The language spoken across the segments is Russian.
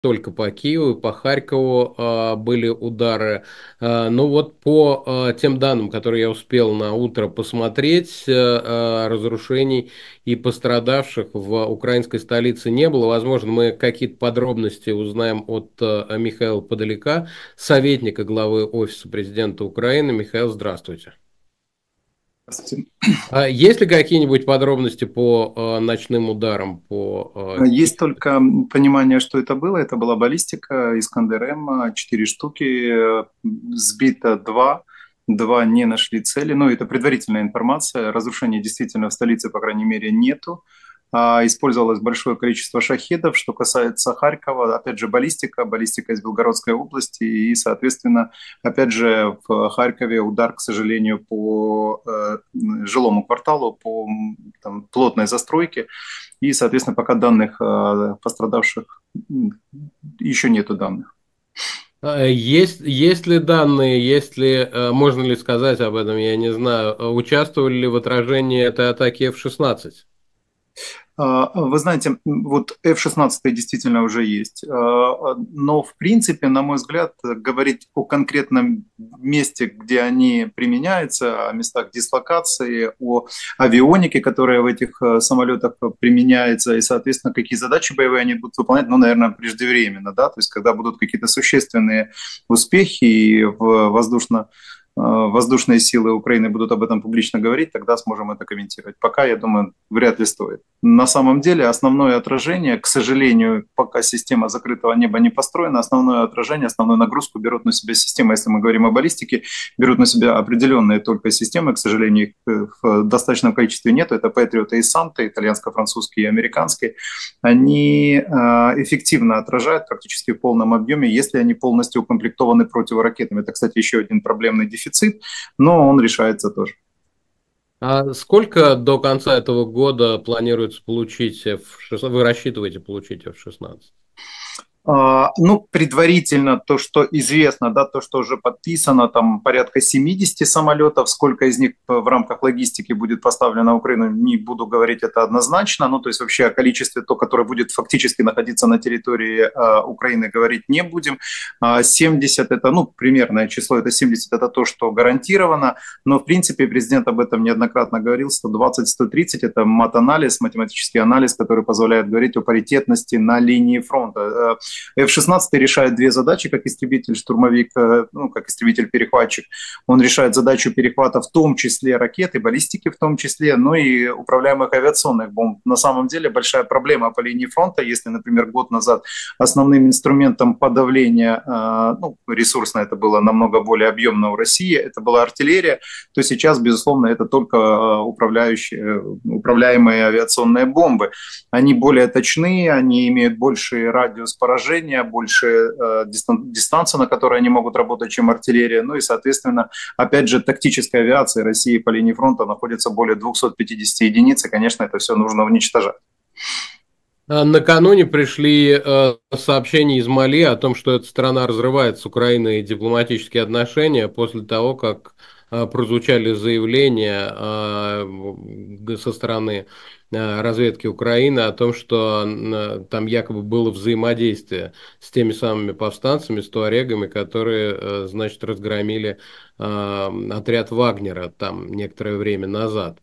только по Киеву, по Харькову были удары. Ну вот по тем данным, которые я успел на утро посмотреть, разрушений и пострадавших в украинской столице не было. Возможно, мы какие-то подробности узнаем от Михаила Подоляка, советника главы Офиса президента Украины. Михаил, здравствуйте. Здравствуйте. Есть ли какие-нибудь подробности по ночным ударам по Есть Киеву? только понимание, что это было. Это была баллистика Искандер-М, 4 штуки, сбито 2, 2 не нашли цели. Но это предварительная информация. Разрушений действительно в столице, по крайней мере, нету. Использовалось большое количество шахедов. Что касается Харькова, опять же, баллистика из Белгородской области. И, соответственно, опять же, в Харькове удар, к сожалению, по жилому кварталу, по там, плотной застройке. И, соответственно, пока данных пострадавших еще нету данных. Есть ли данные, можно ли сказать об этом, я не знаю, участвовали ли в отражении этой атаки F-16? Вы знаете, вот F-16 действительно уже есть, но в принципе, на мой взгляд, говорить о конкретном месте, где они применяются, о местах дислокации, о авионике, которая в этих самолетах применяется, и, соответственно, какие задачи боевые они будут выполнять, ну, наверное, преждевременно, да, то есть когда будут какие-то существенные успехи в воздушные силы Украины будут об этом публично говорить, тогда сможем это комментировать. Пока, я думаю, вряд ли стоит. На самом деле основное отражение, к сожалению, пока система закрытого неба не построена, основное отражение, основную нагрузку берут на себя системы, если мы говорим о баллистике, берут на себя определенные только системы, к сожалению, их в достаточном количестве нет, это Patriot и Санта, итальянско-французские и американские, они эффективно отражают практически в полном объеме, если они полностью укомплектованы противоракетами. Это, кстати, еще один проблемный дефицит, но он решается тоже. А сколько до конца этого года планируется получить F-16? Вы рассчитываете получить F-16? Ну, предварительно то, что известно, да, то, что уже подписано, там порядка 70 самолетов, сколько из них в рамках логистики будет поставлено на Украину, не буду говорить это однозначно, ну, то есть вообще о количестве, то, которое будет фактически находиться на территории Украины, говорить не будем. 70 это, ну, примерное число, это 70 это то, что гарантировано, но, в принципе, президент об этом неоднократно говорил, 120-130 это мат-анализ, математический анализ, который позволяет говорить о паритетности на линии фронта. F-16 решает две задачи, как истребитель-штурмовик, ну, как истребитель-перехватчик. Он решает задачу перехвата в том числе ракет и баллистики в том числе, но и управляемых авиационных бомб. На самом деле большая проблема по линии фронта, если, например, год назад основным инструментом подавления, ну, ресурсно это было намного более объемно у России, это была артиллерия, то сейчас, безусловно, это только управляемые авиационные бомбы. Они более точные, они имеют больший радиус поражения, больше дистанция, на которой они могут работать, чем артиллерия. Ну и, соответственно, опять же, тактическая авиация России по линии фронта находится более 250 единиц, и, конечно, это все нужно уничтожать. Накануне пришли сообщения из Мали о том, что эта страна разрывает с Украиной дипломатические отношения после того, как прозвучали заявления со стороны разведки Украины о том, что там якобы было взаимодействие с теми самыми повстанцами, с туарегами, которые, значит, разгромили отряд Вагнера там некоторое время назад.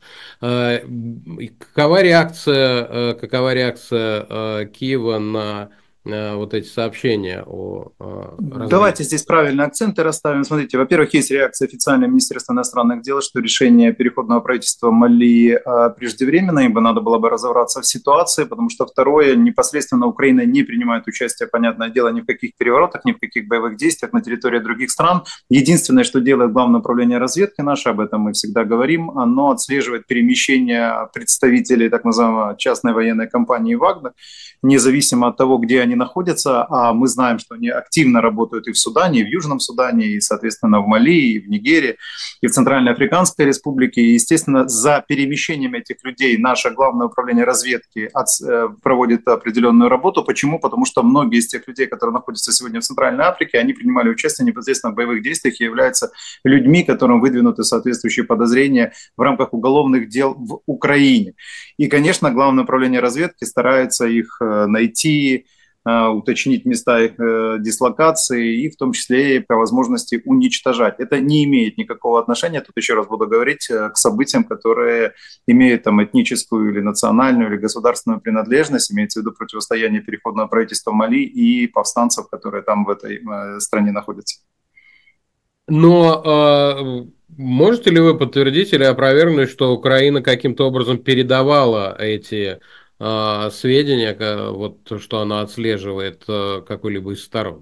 Какова реакция Киева на вот эти сообщения о развитии? Давайте здесь правильные акценты расставим. Смотрите, во-первых, есть реакция официального Министерства иностранных дел, что решение переходного правительства Мали преждевременно, ибо надо было бы разобраться в ситуации, потому что второе, непосредственно Украина не принимает участие, понятное дело, ни в каких переворотах, ни в каких боевых действиях на территории других стран. Единственное, что делает Главное управление разведки наше, об этом мы всегда говорим, оно отслеживает перемещение представителей так называемой частной военной компании «Вагнер», независимо от того, где они находятся, а мы знаем, что они активно работают и в Судане, и в Южном Судане, и, соответственно, в Мали, и в Нигерии, и в Центральной Африканской Республике. И, естественно, за перемещением этих людей наше Главное управление разведки проводит определенную работу. Почему? Потому что многие из тех людей, которые находятся сегодня в Центральной Африке, они принимали участие непосредственно в боевых действиях и являются людьми, которым выдвинуты соответствующие подозрения в рамках уголовных дел в Украине. И, конечно, Главное управление разведки старается их найти, уточнить места их дислокации и в том числе и по возможности уничтожать. Это не имеет никакого отношения, тут еще раз буду говорить, к событиям, которые имеют там этническую или национальную или государственную принадлежность, имеется в виду противостояние переходного правительства Мали и повстанцев, которые там в этой стране находятся. Но можете ли вы подтвердить или опровергнуть, что Украина каким-то образом передавала эти сведения, вот, что она отслеживает какой-либо из сторон?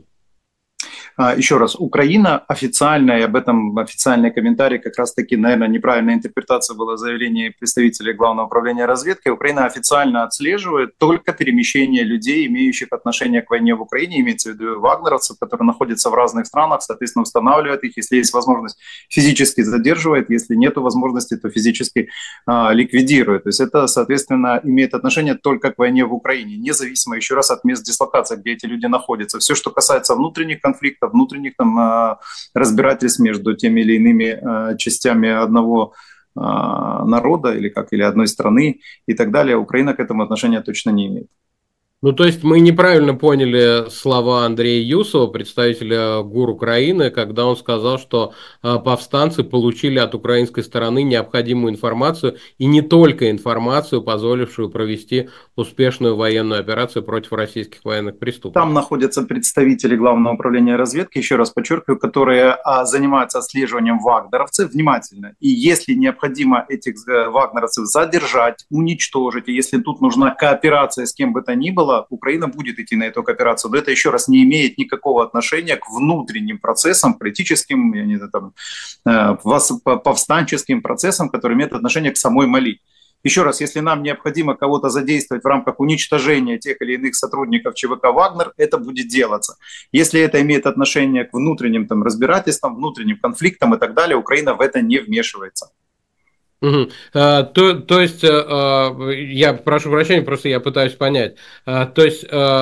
Еще раз, Украина официально, и об этом официальный комментарий, как раз-таки, наверное, неправильная интерпретация была заявления представителей Главного управления разведки. Украина официально отслеживает только перемещение людей, имеющих отношение к войне в Украине, имеется в виду вагнеровцев, которые находятся в разных странах, соответственно, устанавливает их, если есть возможность, физически задерживает, если нет возможности, то физически ликвидирует. То есть это, соответственно, имеет отношение только к войне в Украине, независимо, еще раз, от мест дислокации, где эти люди находятся. Все, что касается внутренних конфликтов, внутренних там разбирательств между теми или иными частями одного народа или одной страны и так далее, Украина к этому отношения точно не имеет. Ну, то есть мы неправильно поняли слова Андрея Юсова, представителя ГУР Украины, когда он сказал, что повстанцы получили от украинской стороны необходимую информацию, и не только информацию, позволившую провести успешную военную операцию против российских военных Там преступников. находятся представители Главного управления разведки, еще раз подчеркиваю, которые занимаются отслеживанием вагнеровцев внимательно. И если необходимо этих вагнеровцев задержать, уничтожить, и если тут нужна кооперация с кем бы то ни было, Украина будет идти на эту кооперацию. Но это, еще раз, не имеет никакого отношения к внутренним процессам, политическим, я не знаю, там, повстанческим процессам, которые имеют отношение к самой Мали. Еще раз, если нам необходимо кого-то задействовать в рамках уничтожения тех или иных сотрудников ЧВК «Вагнер», это будет делаться. Если это имеет отношение к внутренним там, разбирательствам, внутренним конфликтам и так далее, Украина в это не вмешивается. Угу. То есть, я прошу прощения, просто я пытаюсь понять. То есть,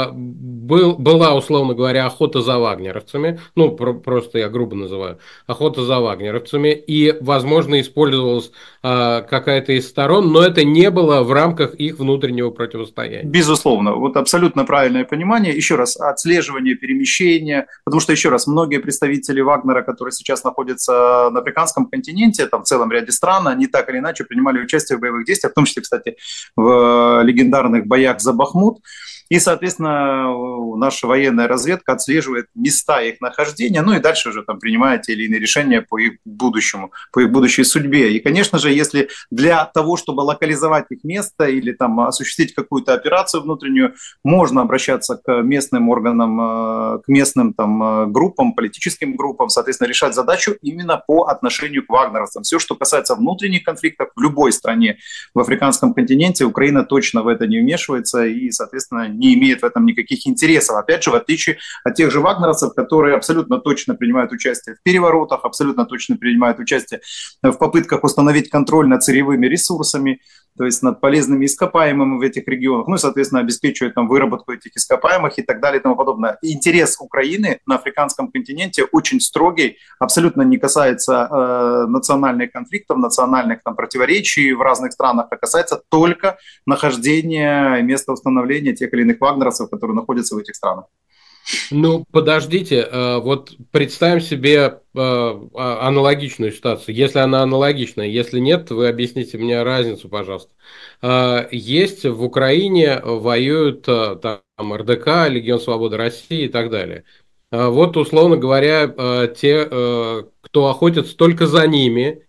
была, условно говоря, охота за вагнеровцами, ну, просто я грубо называю, охота за вагнеровцами, и, возможно, использовалась какая-то из сторон, но это не было в рамках их внутреннего противостояния. Безусловно, вот абсолютно правильное понимание. Еще раз, отслеживание, перемещение, потому что, еще раз, многие представители Вагнера, которые сейчас находятся на африканском континенте, там в целом ряде стран, они так или иначе принимали участие в боевых действиях, в том числе, кстати, в легендарных боях за Бахмут. И, соответственно, наша военная разведка отслеживает места их нахождения, ну и дальше уже там принимает те или иные решения по их будущему, по их будущей судьбе. И, конечно же, если для того, чтобы локализовать их место или там осуществить какую-то операцию внутреннюю, можно обращаться к местным органам, к местным там группам, политическим группам, соответственно, решать задачу именно по отношению к вагнеровцам. Все, что касается внутренних конфликтов в любой стране в африканском континенте, Украина точно в это не вмешивается и, соответственно, не имеет в этом никаких интересов. Опять же, в отличие от тех же вагнеровцев, которые абсолютно точно принимают участие в переворотах, абсолютно точно принимают участие в попытках установить контроль над сырьевыми ресурсами, то есть над полезными ископаемыми в этих регионах, ну и, соответственно, обеспечивают там выработку этих ископаемых и так далее и тому подобное. И интерес Украины на африканском континенте очень строгий, абсолютно не касается национальных конфликтов, национальных там противоречий в разных странах, а касается только нахождения и места установления тех или иных вагнеровцев, которые находятся в этих странах. Ну, подождите, вот представим себе аналогичную ситуацию, если она аналогичная, если нет, вы объясните мне разницу, пожалуйста. Есть в Украине, воюют там РДК, Легион Свободы России и так далее. Вот, условно говоря, те, кто охотится только за ними,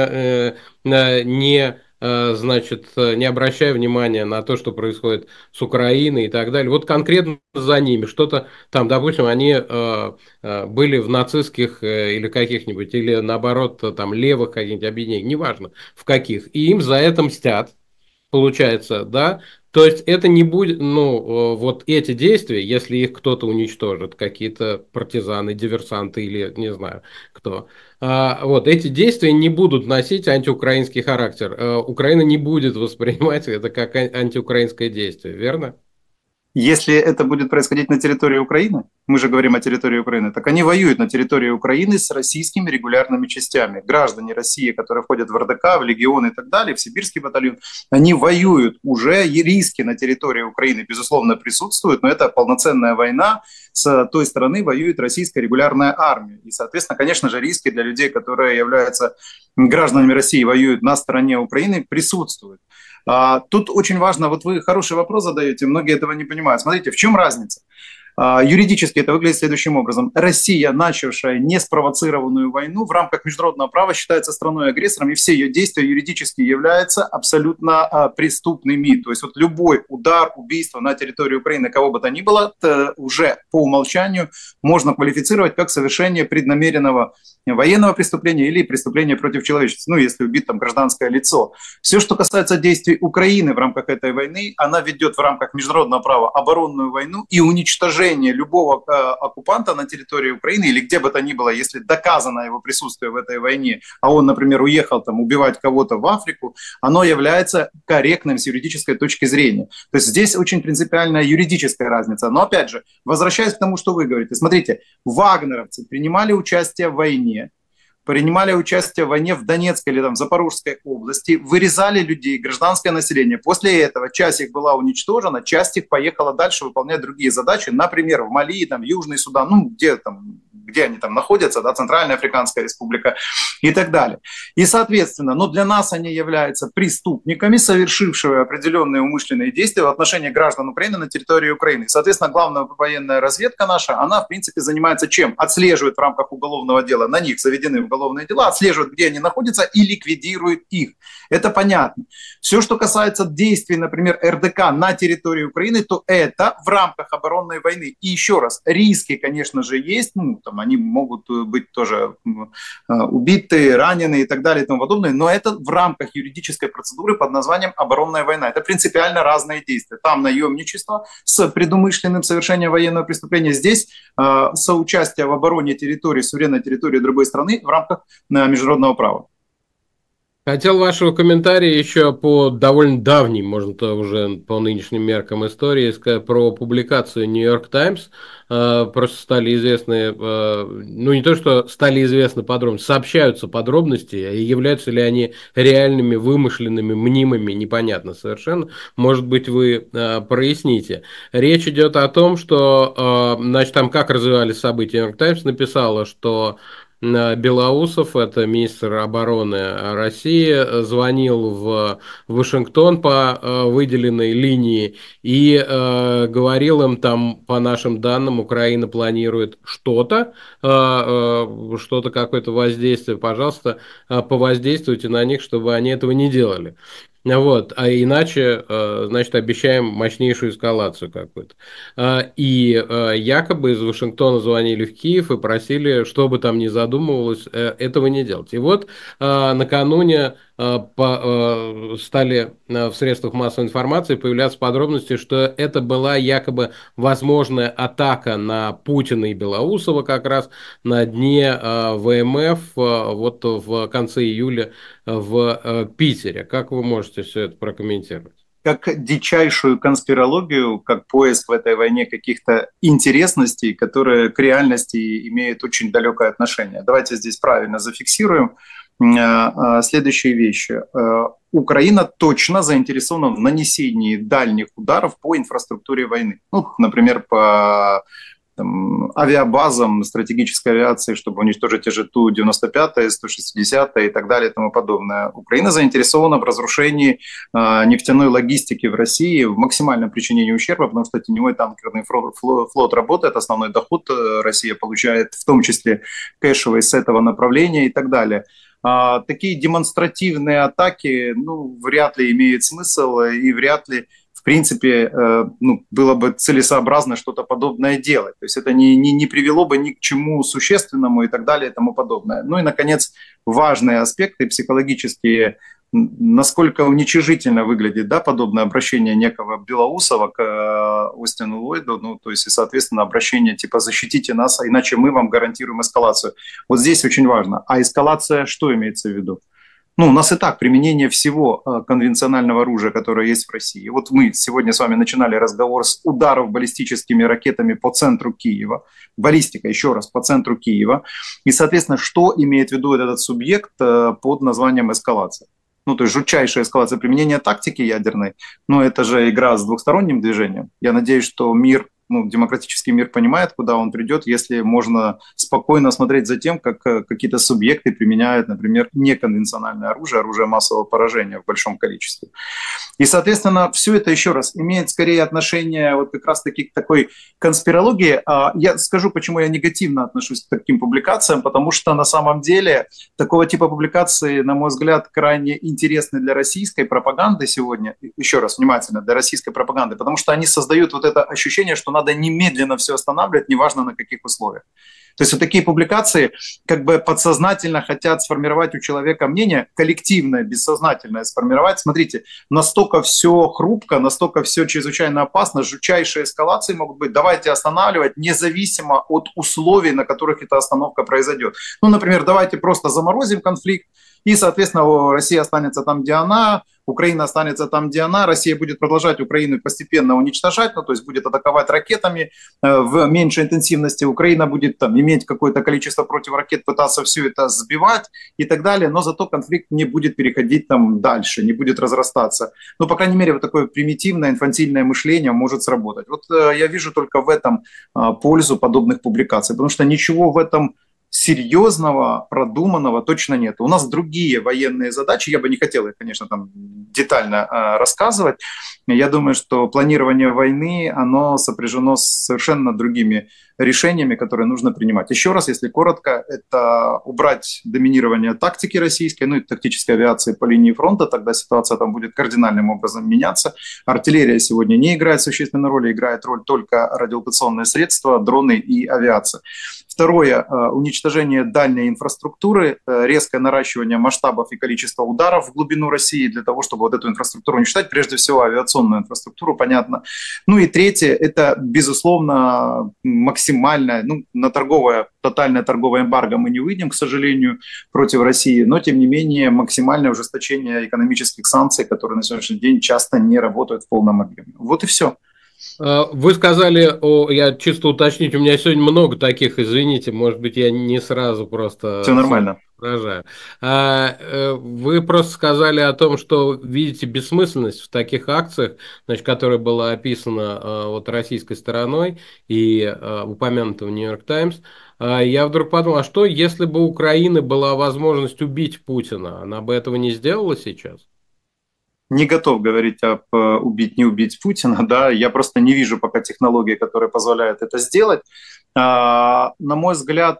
значит, не обращая внимания на то, что происходит с Украиной и так далее. Вот конкретно за ними что-то там, допустим, они были в нацистских или каких-нибудь, или наоборот, там левых каких-нибудь объединениях, неважно в каких, и им за это мстят, получается, да, то есть это не будет, ну, вот эти действия, если их кто-то уничтожит, какие-то партизаны, диверсанты или не знаю кто, вот эти действия не будут носить антиукраинский характер. Украина не будет воспринимать это как антиукраинское действие, верно? Если это будет происходить на территории Украины? мы же говорим о территории Украины, так они воюют на территории Украины с российскими регулярными частями. Граждане России, которые входят в РДК, в Легион и так далее, в Сибирский батальон, они воюют уже, и риски на территории Украины, безусловно, присутствуют, но это полноценная война, с той стороны воюет российская регулярная армия. И, соответственно, конечно же, риски для людей, которые являются гражданами России, воюют на стороне Украины, присутствуют. Тут очень важно, вот вы хороший вопрос задаете, многие этого не понимают. Смотрите, в чем разница? Юридически это выглядит следующим образом. Россия, начавшая неспровоцированную войну, в рамках международного права считается страной-агрессором, и все ее действия юридически являются абсолютно преступными. То есть вот любой удар, убийство на территории Украины, кого бы то ни было, уже по умолчанию можно квалифицировать как совершение преднамеренного военного преступления или преступления против человечества, ну, если убит там гражданское лицо. Все, что касается действий Украины в рамках этой войны, она ведет в рамках международного права оборонную войну и уничтожение любого оккупанта на территории Украины или где бы то ни было, если доказано его присутствие в этой войне, а он, например, уехал там убивать кого-то в Африку, оно является корректным с юридической точки зрения. То есть здесь очень принципиальная юридическая разница. Но опять же, возвращаясь к тому, что вы говорите, смотрите, вагнеровцы принимали участие в войне, принимали участие в войне в Донецкой или там, в Запорожской области, вырезали людей, гражданское население. После этого часть их была уничтожена, часть их поехала дальше выполнять другие задачи, например, в Мали, там, в Южный Судан, ну, где они там находятся, да, Центральная Африканская Республика и так далее. И, соответственно, но для нас они являются преступниками, совершившими определенные умышленные действия в отношении граждан Украины на территории Украины. Соответственно, главная военная разведка наша, она, в принципе, занимается чем? Отслеживает в рамках уголовного дела, на них заведены уголовные дела, отслеживает, где они находятся и ликвидирует их. Это понятно. Все, что касается действий, например, РДК на территории Украины, то это в рамках оборонной войны. И еще раз, риски, конечно же, есть, ну, там, они могут быть тоже убиты, ранены и так далее и тому подобное, но это в рамках юридической процедуры под названием оборонная война. Это принципиально разные действия. Там наемничество с предумышленным совершением военного преступления, здесь соучастие в обороне территории, суверенной территории другой страны в рамках международного права. Хотел вашего комментария еще по довольно давней, можно то уже по нынешним меркам истории, сказать про публикацию New York Times. Просто стали известны, ну не то, что стали известны подробности, сообщаются подробности, и являются ли они реальными, вымышленными, мнимыми, непонятно совершенно. Может быть, вы проясните. Речь идет о том, что, значит, там как развивались события. New York Times написала, что Белоусов, это министр обороны России, звонил в Вашингтон по выделенной линии и говорил им там, по нашим данным, Украина планирует что-то, что-то, какое-то воздействие, пожалуйста, повоздействуйте на них, чтобы они этого не делали. Вот, а иначе, значит, обещаем мощнейшую эскалацию какую-то. И якобы из Вашингтона звонили в Киев и просили, что бы там ни задумывалось, этого не делать. И вот накануне стали в средствах массовой информации появляться подробности, что это была якобы возможная атака на Путина и Белоусова как раз на дне ВМФ вот в конце июля в Питере. Как вы можете все это прокомментировать? Как дичайшую конспирологию, как поиск в этой войне каких-то интересностей, которые к реальности имеют очень далекое отношение. Давайте здесь правильно зафиксируем следующие вещи. Украина точно заинтересована в нанесении дальних ударов по инфраструктуре войны. Ну, например, по авиабазам стратегической авиации, чтобы уничтожить те же Ту-95, 160 и так далее и тому подобное. Украина заинтересована в разрушении нефтяной логистики в России, в максимальном причинении ущерба, потому что теневой танкерный флот работает, основной доход Россия получает, в том числе кэшевый с этого направления и так далее. Такие демонстративные атаки, ну, вряд ли имеют смысл и вряд ли в принципе, ну, было бы целесообразно что-то подобное делать. То есть это не привело бы ни к чему существенному и так далее и тому подобное. Ну и, наконец, важные аспекты психологические, насколько уничижительно выглядит, да, подобное обращение некого Белоусова к Остину Ллойду, ну, то есть, и, соответственно, обращение типа «защитите нас, иначе мы вам гарантируем эскалацию». Вот здесь очень важно. А эскалация что имеется в виду? Ну, у нас и так применение всего конвенционального оружия, которое есть в России. Вот мы сегодня с вами начинали разговор с ударов баллистическими ракетами по центру Киева. Баллистика, еще раз, по центру Киева. И, соответственно, что имеет в виду этот субъект под названием эскалация? Ну, то есть жутчайшая эскалация применения тактики ядерной. Ну, это же игра с двухсторонним движением. Я надеюсь, что мир, ну, демократический мир понимает, куда он придет, если можно спокойно смотреть за тем, как какие-то субъекты применяют, например, неконвенциональное оружие, оружие массового поражения в большом количестве. И, соответственно, все это, еще раз, имеет скорее отношение вот как раз-таки к такой конспирологии. Я скажу, почему я негативно отношусь к таким публикациям, потому что на самом деле такого типа публикации, на мой взгляд, крайне интересны для российской пропаганды сегодня, еще раз, внимательно, для российской пропаганды, потому что они создают вот это ощущение, что надо немедленно все останавливать, неважно на каких условиях. То есть вот такие публикации как бы подсознательно хотят сформировать у человека мнение, коллективное, бессознательное сформировать. Смотрите, настолько все хрупко, настолько все чрезвычайно опасно, жутчайшие эскалации могут быть. Давайте останавливать, независимо от условий, на которых эта остановка произойдет. Ну, например, давайте просто заморозим конфликт, и, соответственно, Россия останется там, где она, Украина останется там, где она, Россия будет продолжать Украину постепенно уничтожать, ну, то есть будет атаковать ракетами в меньшей интенсивности, Украина будет там иметь какое-то количество противоракет, пытаться все это сбивать и так далее, но зато конфликт не будет переходить там дальше, не будет разрастаться. Ну, по крайней мере, вот такое примитивное, инфантильное мышление может сработать. Вот я вижу только в этом пользу подобных публикаций, потому что ничего в этом серьезного, продуманного точно нет. У нас другие военные задачи, я бы не хотел их, конечно, там детально рассказывать. Я думаю, что планирование войны, оно сопряжено с совершенно другими решениями, которые нужно принимать. Еще раз, если коротко, это убрать доминирование тактики российской, ну и тактической авиации по линии фронта, тогда ситуация там будет кардинальным образом меняться. Артиллерия сегодня не играет существенной роли, играет роль только радиолокационные средства, дроны и авиация. Второе, уничтожение дальней инфраструктуры, резкое наращивание масштабов и количества ударов в глубину России для того, чтобы вот эту инфраструктуру уничтожать, прежде всего авиационную инфраструктуру, понятно. Ну и третье, это, безусловно, максимальное, ну, на тотальное торговое эмбарго мы не выйдем, к сожалению, против России, но, тем не менее, максимальное ужесточение экономических санкций, которые на сегодняшний день часто не работают в полном объеме. Вот и все. Вы сказали, я чисто уточнить, у меня сегодня много таких, извините, может быть, я не сразу Все просто нормально. соображаю. Вы просто сказали о том, что видите бессмысленность в таких акциях, значит, которая была описана вот российской стороной и упомянута в Нью-Йорк Таймс. Я вдруг подумал, а что, если бы у Украины была возможность убить Путина, она бы этого не сделала сейчас? Не готов говорить об убить, не убить Путина, да, я просто не вижу пока технологии, которые позволяют это сделать. На мой взгляд,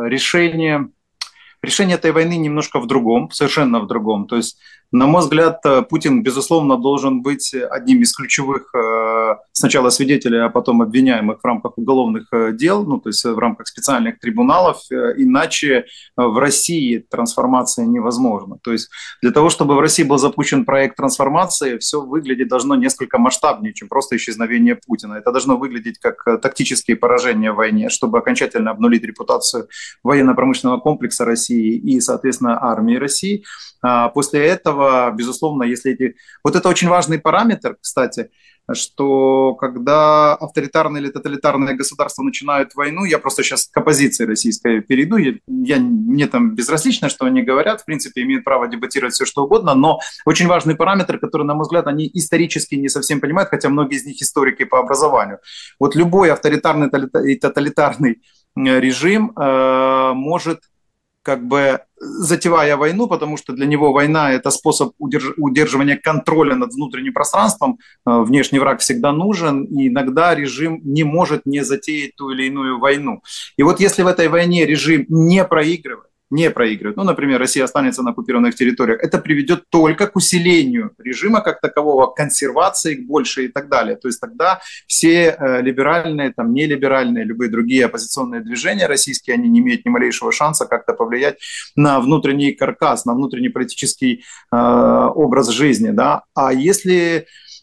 решение этой войны немножко в другом, совершенно в другом. То есть, на мой взгляд, Путин, безусловно, должен быть одним из ключевых сначала свидетелей, а потом обвиняемых в рамках уголовных дел, ну, то есть в рамках специальных трибуналов, иначе в России трансформация невозможна. То есть для того, чтобы в России был запущен проект трансформации, все выглядеть должно несколько масштабнее, чем просто исчезновение Путина. Это должно выглядеть как тактические поражения в войне, чтобы окончательно обнулить репутацию военно-промышленного комплекса России и, соответственно, армии России. После этого, безусловно, если вот это очень важный параметр, кстати, что когда авторитарные или тоталитарные государства начинают войну, я просто сейчас к оппозиции российской перейду, мне там безразлично, что они говорят, в принципе, имеют право дебатировать все, что угодно, но очень важный параметр, который, на мой взгляд, они исторически не совсем понимают, хотя многие из них историки по образованию. Вот любой авторитарный и тоталитарный режим может как бы затевая войну, потому что для него война – это способ удерживания контроля над внутренним пространством. Внешний враг всегда нужен, и иногда режим не может не затеять ту или иную войну. И вот если в этой войне режим не проигрывает, ну, например, Россия останется на оккупированных территориях, это приведет только к усилению режима как такового, к консервации, к большей и так далее. То есть тогда все либеральные, там, нелиберальные, любые другие оппозиционные движения российские, они не имеют ни малейшего шанса как-то повлиять на внутренний каркас, на внутренний политический образ жизни. Да? А если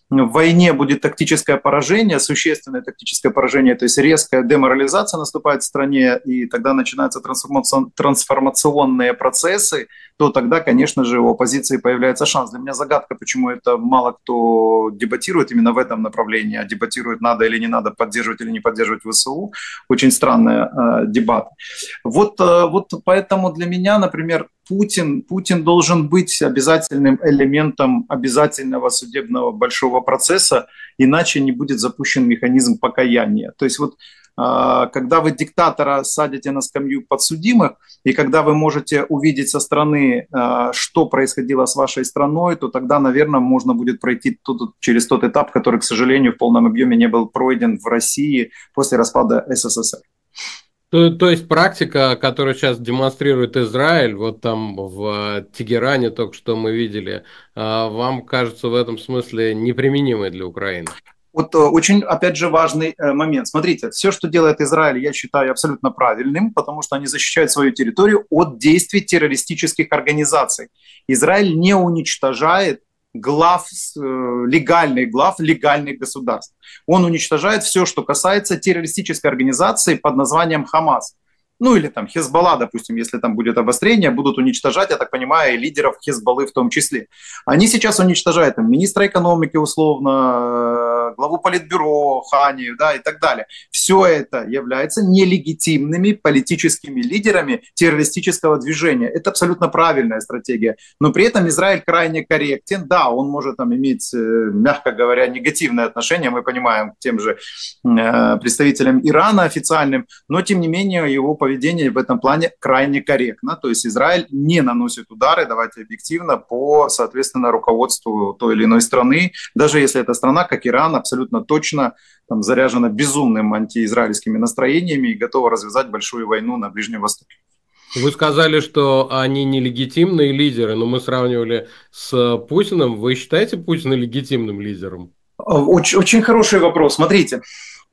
в войне будет тактическое поражение, существенное тактическое поражение, то есть резкая деморализация наступает в стране, и тогда начинаются трансформационные процессы, то тогда, конечно же, у оппозиции появляется шанс. Для меня загадка, почему это мало кто дебатирует именно в этом направлении, а дебатирует, надо или не надо поддерживать или не поддерживать ВСУ. Очень странный дебат. Вот поэтому для меня, например, Путин должен быть обязательным элементом обязательного судебного большого процесса, иначе не будет запущен механизм покаяния. То есть вот когда вы диктатора садите на скамью подсудимых, и когда вы можете увидеть со стороны, что происходило с вашей страной, то тогда, наверное, можно будет пройти через тот этап, который, к сожалению, в полном объеме не был пройден в России после распада СССР. То есть практика, которую сейчас демонстрирует Израиль, вот там в Тегеране только что мы видели, вам кажется в этом смысле неприменимой для Украины? Вот очень, опять же, важный момент. Смотрите, все, что делает Израиль, я считаю абсолютно правильным, потому что они защищают свою территорию от действий террористических организаций. Израиль не уничтожает легальных глав легальных государств. Он уничтожает все, что касается террористической организации под названием Хамас. Ну или там Хезболла, допустим, если там будет обострение, будут уничтожать, я так понимаю, и лидеров Хезболлы в том числе. Они сейчас уничтожают там, министра экономики условно, главу политбюро Хани, да, и так далее. Все это является нелегитимными политическими лидерами террористического движения. Это абсолютно правильная стратегия. Но при этом Израиль крайне корректен. Да, он может там иметь, мягко говоря, негативное отношение, мы понимаем, к тем же представителям Ирана официальным, но тем не менее его поведение в этом плане крайне корректно. То есть Израиль не наносит удары, давайте объективно, по, соответственно, руководству той или иной страны, даже если эта страна, как Иран, абсолютно точно там, заряжена безумным антиизраильскими настроениями и готова развязать большую войну на Ближнем Востоке. Вы сказали, что они нелегитимные лидеры, но мы сравнивали с Путиным. Вы считаете Путина легитимным лидером? Очень, очень хороший вопрос. Смотрите,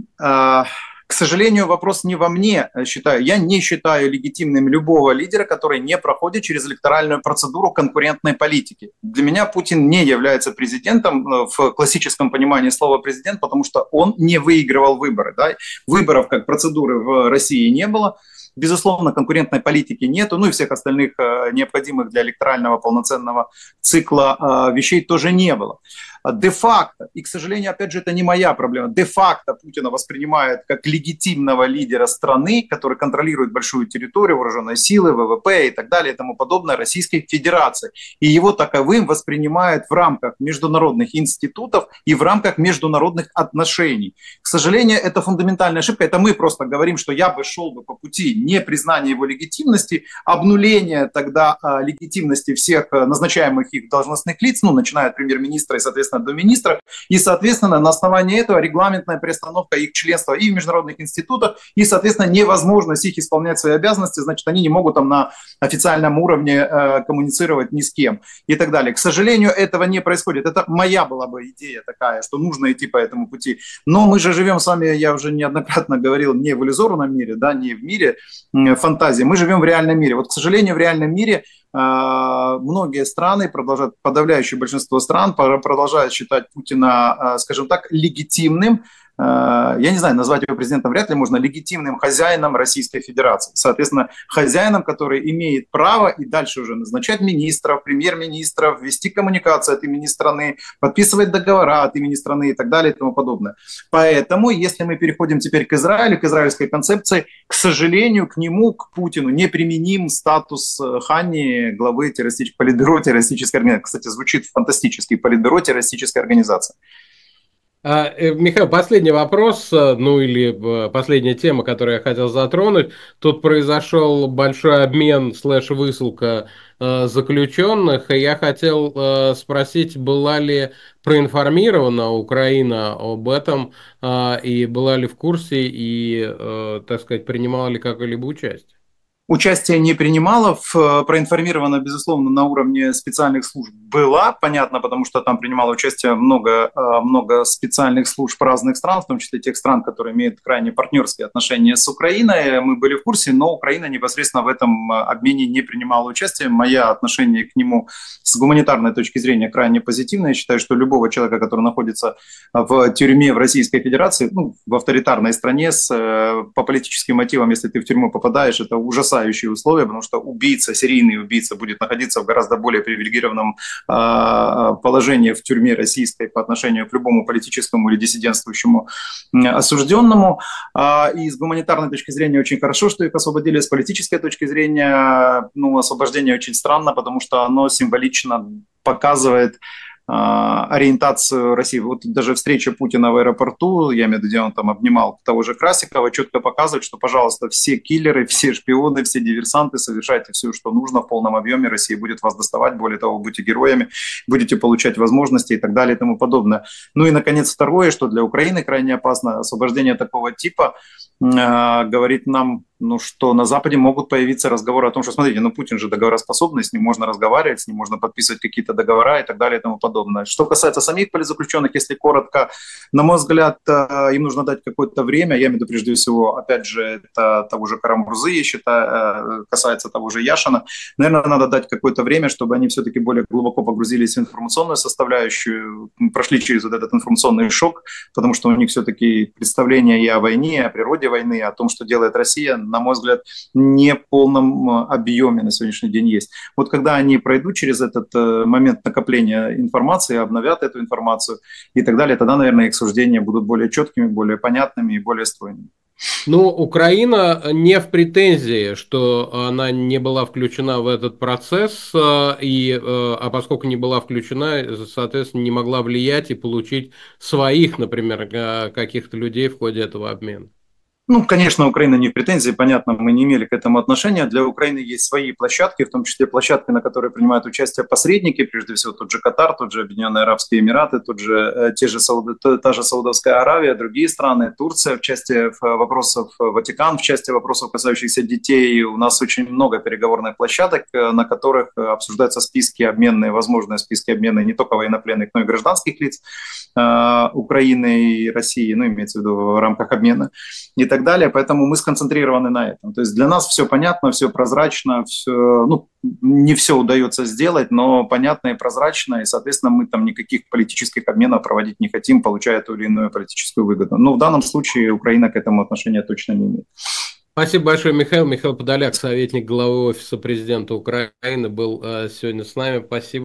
к сожалению, вопрос не во мне, считаю. Я не считаю легитимным любого лидера, который не проходит через электоральную процедуру конкурентной политики. Для меня Путин не является президентом в классическом понимании слова президент, потому что он не выигрывал выборы. Да? Выборов как процедуры в России не было. Безусловно, конкурентной политики нету, ну и всех остальных необходимых для электорального полноценного цикла вещей тоже не было. Де-факто, и, к сожалению, опять же, это не моя проблема, де-факто Путина воспринимают как легитимного лидера страны, который контролирует большую территорию, вооруженные силы, ВВП и так далее и тому подобное Российской Федерации. И его таковым воспринимают в рамках международных институтов и в рамках международных отношений. К сожалению, это фундаментальная ошибка. Это мы просто говорим, что я бы шел бы по пути непризнания его легитимности, обнуления тогда легитимности всех назначаемых их должностных лиц, ну, начиная от премьер-министра и, соответственно, до министра, и, соответственно, на основании этого регламентная приостановка их членства и в международных институтах, и, соответственно, невозможность их исполнять свои обязанности, значит, они не могут там на официальном уровне коммуницировать ни с кем и так далее. К сожалению, этого не происходит. Это моя была бы идея такая, что нужно идти по этому пути. Но мы же живем с вами, я уже неоднократно говорил, не в иллюзорном мире, да, не в мире фантазии, мы живем в реальном мире. Вот, к сожалению, в реальном мире многие страны продолжают, подавляющее большинство стран продолжают считать Путина, скажем так, легитимным, я не знаю, назвать его президентом вряд ли можно, легитимным хозяином Российской Федерации. Соответственно, хозяином, который имеет право и дальше уже назначать министров, премьер-министров, вести коммуникацию от имени страны, подписывать договора от имени страны и так далее и тому подобное. Поэтому, если мы переходим теперь к Израилю, к израильской концепции, к сожалению, к нему, к Путину, неприменим статус Хани, главы политбюро террористической организации. Кстати, звучит фантастически, политбюро террористической организации. Михаил, последний вопрос, ну или последняя тема, которую я хотел затронуть. Тут произошел большой обмен /высылка заключенных, и я хотел спросить, была ли проинформирована Украина об этом, и была ли в курсе, и, так сказать, принимала ли какое-либо участие? Участие не принимала, проинформирована, безусловно, на уровне специальных служб была, понятно, потому что там принимало участие много специальных служб разных стран, в том числе тех стран, которые имеют крайне партнерские отношения с Украиной. Мы были в курсе, но Украина непосредственно в этом обмене не принимала участие. Мое отношение к нему с гуманитарной точки зрения крайне позитивное. Я считаю, что любого человека, который находится в тюрьме в Российской Федерации, ну, в авторитарной стране по политическим мотивам, если ты в тюрьму попадаешь, это ужасающие условия, потому что убийца, серийный убийца будет находиться в гораздо более привилегированном положении в тюрьме российской по отношению к любому политическому или диссидентствующему осужденному. И с гуманитарной точки зрения очень хорошо, что их освободили. С политической точки зрения, ну, освобождение очень странно, потому что оно символично показывает ориентацию России. Вот даже встреча Путина в аэропорту, я имею в виду, где он там обнимал того же Красикова, четко показывает, что, пожалуйста, все киллеры, все шпионы, все диверсанты, совершайте все, что нужно в полном объеме, Россия будет вас доставать, более того, будете героями, будете получать возможности и так далее и тому подобное. Ну и, наконец, второе, что для Украины крайне опасно, освобождение такого типа говорит нам, ну, что на Западе могут появиться разговоры о том, что, смотрите, ну, Путин же договороспособный, с ним можно разговаривать, с ним можно подписывать какие-то договора и так далее и тому подобное. Что касается самих политзаключенных, если коротко, на мой взгляд, им нужно дать какое-то время, я имею в виду прежде всего, опять же, это того же Карамурзы, я считаю, касается того же Яшина, наверное, надо дать какое-то время, чтобы они все-таки более глубоко погрузились в информационную составляющую, прошли через вот этот информационный шок, потому что у них все-таки представление и о войне, и о природе войны, о том, что делает Россия, на мой взгляд, не в полном объеме на сегодняшний день есть. Вот когда они пройдут через этот момент накопления информации, обновят эту информацию и так далее, тогда, наверное, их суждения будут более четкими, более понятными и более стройными. Ну, Украина не в претензии, что она не была включена в этот процесс, а поскольку не была включена, соответственно, не могла влиять и получить своих, например, каких-то людей в ходе этого обмена. Ну, конечно, Украина не в претензии, понятно, мы не имели к этому отношения. Для Украины есть свои площадки, в том числе площадки, на которые принимают участие посредники, прежде всего тот же Катар, тот же Объединенные Арабские Эмираты, та же Саудовская Аравия, другие страны, Турция в части вопросов, Ватикан в части вопросов, касающихся детей. У нас очень много переговорных площадок, на которых обсуждаются списки обменные, возможные списки обмена не только военнопленных, но и гражданских лиц Украины и России, ну, имеется в виду в рамках обмена и так далее, поэтому мы сконцентрированы на этом. То есть для нас все понятно, все прозрачно, все, ну, не все удается сделать, но понятно и прозрачно, и, соответственно, мы там никаких политических обменов проводить не хотим, получая ту или иную политическую выгоду. Но в данном случае Украина к этому отношения точно не имеет. Спасибо большое, Михаил. Михаил Подоляк, советник главы Офиса президента Украины, был сегодня с нами. Спасибо.